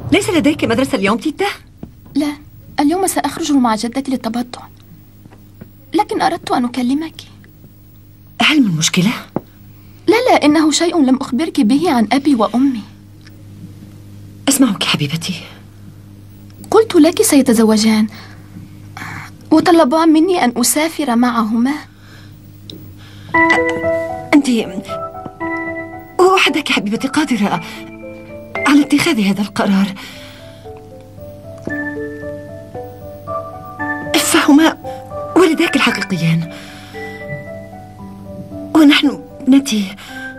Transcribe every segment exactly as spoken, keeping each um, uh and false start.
ليس لديك مدرسة اليوم تيتا؟ لا، اليوم سأخرج مع جدتي للتبضع، لكن أردت أن أكلمك. هل من مشكلة؟ لا لا، إنه شيء لم أخبرك به عن أبي وأمي. أسمعك حبيبتي. قلت لك سيتزوجان وطلبا مني أن أسافر معهما. أنت وحدك حبيبتي قادرة على اتخاذ هذا القرار، فهما والداك الحقيقيان، ونحن ابنتي.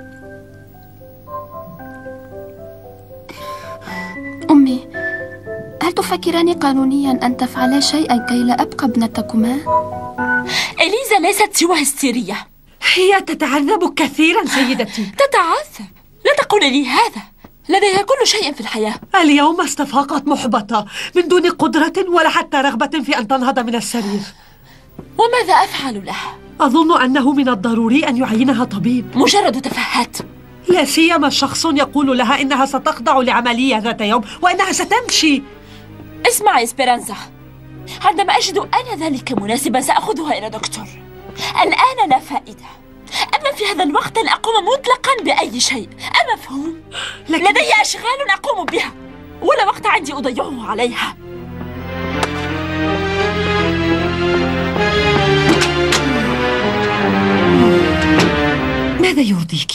أمي، هل تفكران قانونيا أن تفعلا شيئا كي لا أبقى ابنتكما؟ إليزا ليست سوى هستيرية، هي تتعذب كثيرا سيدتي. تتعذب؟ لا تقولي لي هذا، لديها كل شيء في الحياة. اليوم استفاقت محبطة من دون قدرة ولا حتى رغبة في أن تنهض من السرير. وماذا أفعل لها؟ أظن أنه من الضروري أن يعينها طبيب. مجرد تفاهات، لا سيما شخص يقول لها إنها ستخضع لعملية ذات يوم وإنها ستمشي. اسمعي إسبيرانزا، عندما أجد أنا ذلك مناسبا سأخذها إلى دكتور. الآن لا فائدة. أما في هذا الوقت لن أقوم مطلقا بأي شيء، أمفهوم؟ لكن... لدي أشغال أقوم بها ولا وقت عندي أضيعه عليها. ماذا يرضيك؟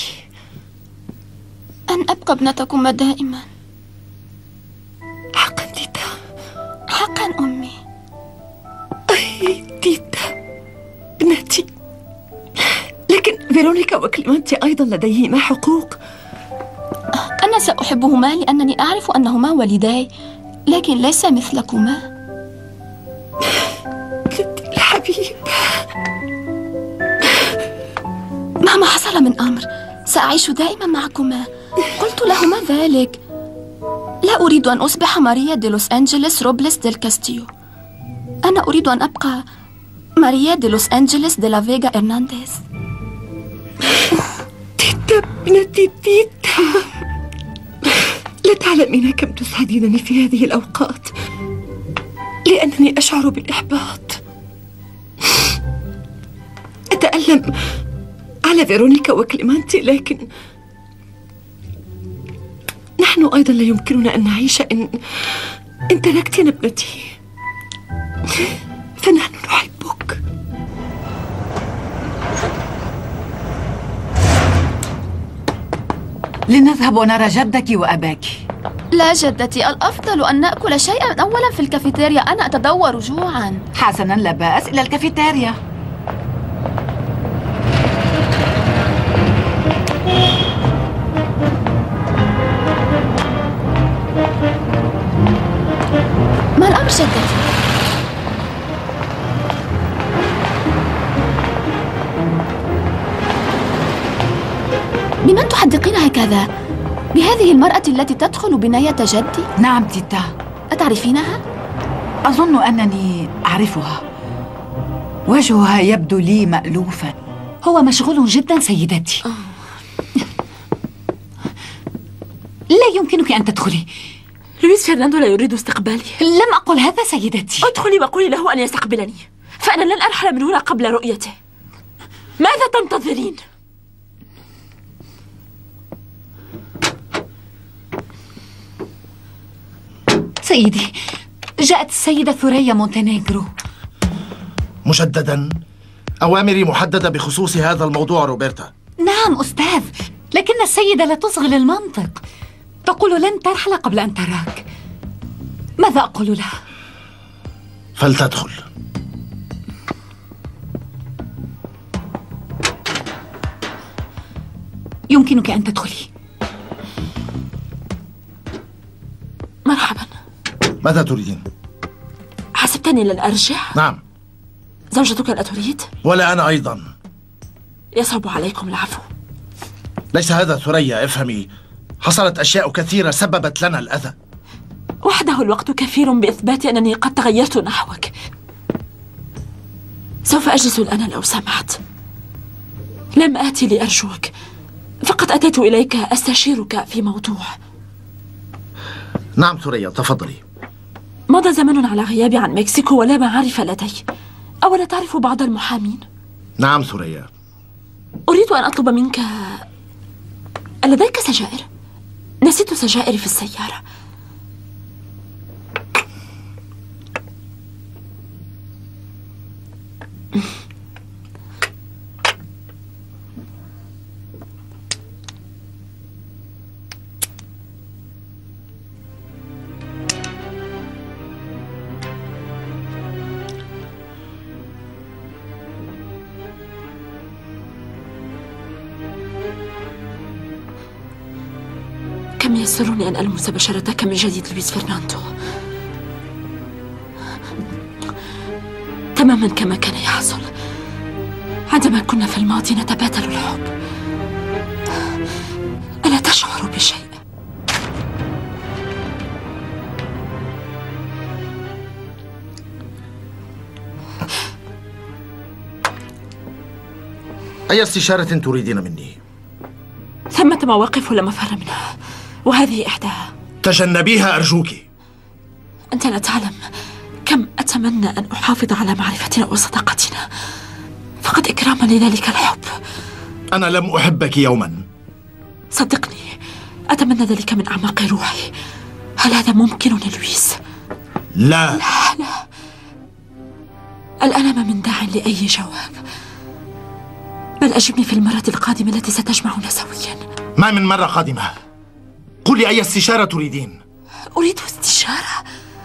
أن أبقى ابنتكما دائما. حقا تيتا؟ حقا أمي. أي تيتا ابنتي، لكن فيرونيكا وكليمانتي أيضا لديهما حقوق. أنا سأحبهما لأنني أعرف أنهما والداي، لكن ليس مثلكما. ابنتي الحبيب، مهما حصل من أمر سأعيش دائما معكما. قلت لهما ذلك. لا أريد أن أصبح ماريا دي لوس أنجلس روبلس ديل كاستيو. أنا أريد أن أبقى ماريا دي لوس أنجلس دي لا فيغا إرنانديز. تيتا ابنتي تيتا، لا تعلمين كم تسعدينني في هذه الأوقات، لأنني أشعر بالإحباط. أتألم على فيرونيكا وكليمانتي، لكن نحن أيضا لا يمكننا أن نعيش إن إن تركتنا ابنتي، فنحن نحبك. لنذهب ونرى جدك وأباك. لا جدتي، الأفضل أن نأكل شيئا أولا في الكافيتيريا، أنا أتدور جوعا. حسنا، لا بأس، إلى الكافيتيريا. ما الأمر جدتي؟ بمن تحدقين هكذا؟ بهذه المرأة التي تدخل بناية جدي؟ نعم تيتا. أتعرفينها؟ أظن أنني أعرفها، وجهها يبدو لي مألوفا. هو مشغول جدا سيدتي. لا يمكنك أن تدخلي. لويس فرناندو لا يريد استقبالي. لم أقل هذا سيدتي. ادخلي وقولي له أن يستقبلني، فأنا لن أرحل من هنا قبل رؤيته. ماذا تنتظرين؟ سيدي، جاءت السيدة ثريا مونتينيغرو. مجددا، أوامري محددة بخصوص هذا الموضوع روبرتا. نعم أستاذ، لكن السيدة لا تصغي للمنطق، تقول لن ترحل قبل أن تراك. ماذا أقول لها؟ فلتدخل. يمكنك أن تدخلي. مرحبا. ماذا تريدين؟ حسبتني لن أرجع؟ نعم. زوجتك لا تريد؟ ولا أنا أيضا. يصعب عليكم العفو. ليس هذا ثريا، افهمي، حصلت أشياء كثيرة سببت لنا الأذى. وحده الوقت كفيل بإثبات أنني قد تغيرت نحوك. سوف أجلس الآن لو سمحت. لم آتي لأرجوك، فقط أتيت إليك أستشيرك في موضوع. نعم ثريا، تفضلي. مضى زمن على غيابي عن مكسيكو ولا معارف لدي. أولا تعرف بعض المحامين؟ نعم ثريا. أريد أن أطلب منك، لديك سجائر؟ نسيت سجائري في السيارة. كم يسرني أن ألمس بشرتك من جديد لويس فرناندو، تماما كما كان يحصل عندما كنا في الماضي نتبادل الحب. ألا تشعر بشيء؟ أي استشارة تريدين مني؟ ثمة مواقف لا مفر منها، وهذه إحداها. تجنبيها أرجوك. أنت لا تعلم كم أتمنى أن أحافظ على معرفتنا وصداقتنا، فقد إكراما لذلك الحب. أنا لم أحبك يوما. صدقني، أتمنى ذلك من أعماق روحي. هل هذا ممكن لويس؟ لا لا لا. الآن ما من داع لأي جواب، بل أجبني في المرة القادمة التي ستجمعنا سويا. ما من مرة قادمة. قولي أي استشارة تريدين؟ أريد استشارة.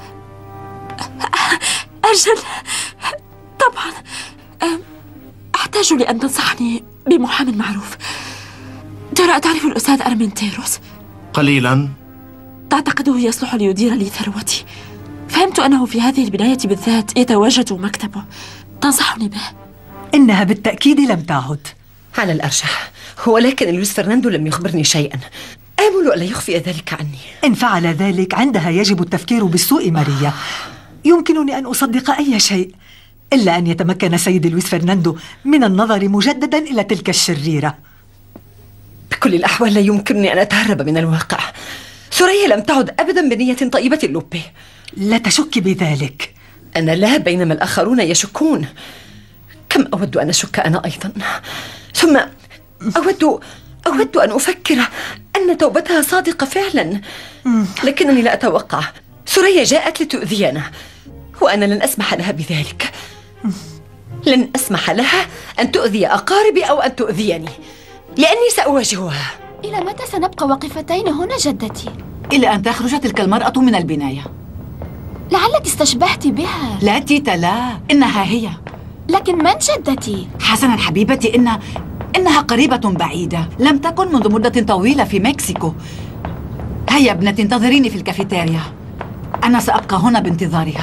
أجل، طبعا. أحتاج لأن تنصحني بمحامٍ معروف. ترى أتعرف الأستاذ أرمنتيروس؟ قليلا. تعتقده يصلح ليدير لي ثروتي؟ فهمت أنه في هذه البداية بالذات يتواجد مكتبه. تنصحني به؟ إنها بالتأكيد لم تعد. على الأرجح، ولكن لويس فرناندو لم يخبرني شيئا. آمل ألا يخفي ذلك عني. إن فعل ذلك عندها يجب التفكير بالسوء ماريا. يمكنني أن أصدق أي شيء إلا أن يتمكن سيد لويس فرناندو من النظر مجددا إلى تلك الشريرة. بكل الأحوال لا يمكنني أن أتهرب من الواقع. ثريا لم تعد أبدا بنية طيبة لوبي. لا تشك بذلك. أنا لا، بينما الآخرون يشكون. كم أود أن أشك أنا أيضا. ثم أود أود أن أفكر أن توبتها صادقة فعلا، لكنني لا أتوقع. ثريا جاءت لتؤذينا، وأنا لن أسمح لها بذلك. لن أسمح لها أن تؤذي أقاربي أو أن تؤذيني، لأني سأواجهها. إلى متى سنبقى واقفتين هنا جدتي؟ إلى أن تخرج تلك المرأة من البناية. لعلك استشبهت بها. لا تيتا، لا، إنها هي. لكن من جدتي؟ حسنا حبيبتي، إن إنها قريبة بعيدة، لم تكن منذ مدة طويلة في مكسيكو. هيا ابنتي، انتظريني في الكافيتيريا، أنا سأبقى هنا بانتظارها.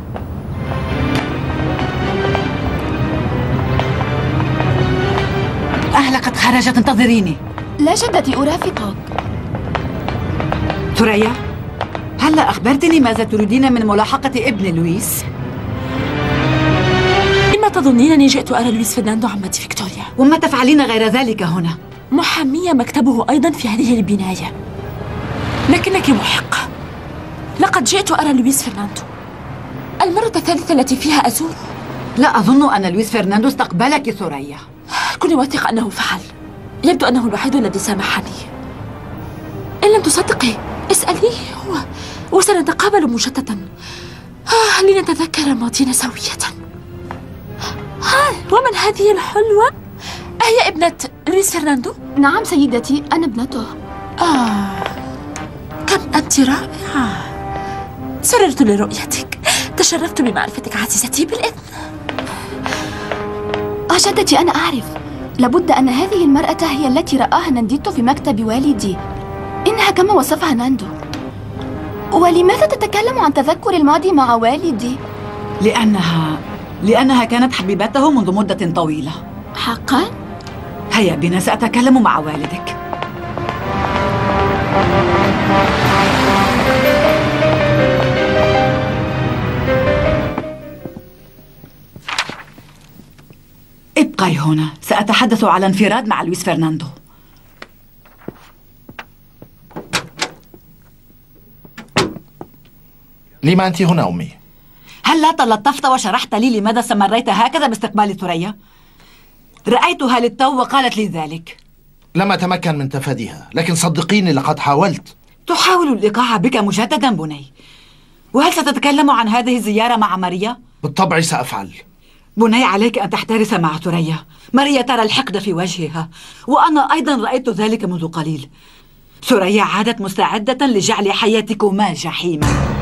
أهلا، قد خرجت، انتظريني. لا جدتي، أرافقك. ثريا، هلا أخبرتني ماذا تريدين من ملاحقة ابن لويس؟ إما تظنينني جئت أرى لويس فرناندو عمتي فيكتوريا؟ وما تفعلين غير ذلك هنا؟ محامية مكتبه أيضا في هذه البناية. لكنك محقة، لقد جئت أرى لويس فرناندو المرة الثالثة التي فيها أزوره. لا أظن أن لويس فرناندو استقبلك ثريا. كوني واثقة أنه فعل. يبدو أنه الوحيد الذي سامحني. إن لم تصدقي اسأليه هو، وسنتقابل مجددا. آه لنتذكر ماضينا سوية. ها، ومن هذه الحلوة؟ أهي ابنة لويس فرناندو؟ نعم سيدتي، أنا ابنته. آه، كم أنت رائعة. سررت لرؤيتك، تشرفت بمعرفتك عزيزتي بالإذن. آه جدتي، أنا أعرف. لابد أن هذه المرأة هي التي رآها نانديتو في مكتب والدي. إنها كما وصفها ناندو. ولماذا تتكلم عن تذكر الماضي مع والدي؟ لأنها لأنها كانت حبيبته منذ مدة طويلة. حقا؟ هيا بنا، سأتكلم مع والدك. ابقي هنا، سأتحدث على انفراد مع لويس فرناندو. لما أنت هنا أمي؟ هل تلطفت وشرحت لي لماذا استمريت هكذا باستقبال ثريا؟ رأيتها للتو وقالت لي ذلك. لم أتمكن من تفاديها، لكن صدقيني لقد حاولت. تحاول الإيقاع بك مجددا بني. وهل ستتكلم عن هذه الزيارة مع ماريا؟ بالطبع سأفعل. بني، عليك أن تحترس مع ثريا. ماريا ترى الحقد في وجهها، وأنا أيضا رأيت ذلك منذ قليل. ثريا عادت مستعدة لجعل حياتكما جحيما.